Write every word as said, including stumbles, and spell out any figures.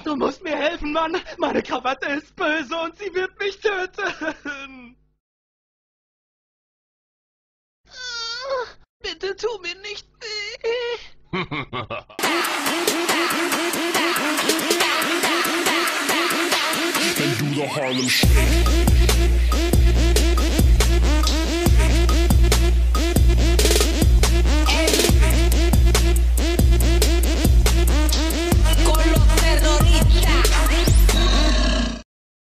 Du musst mir helfen, Mann. Meine Krawatte ist böse und sie wird mich töten. Bitte tu mir nicht weh. And do the Harlem Shake.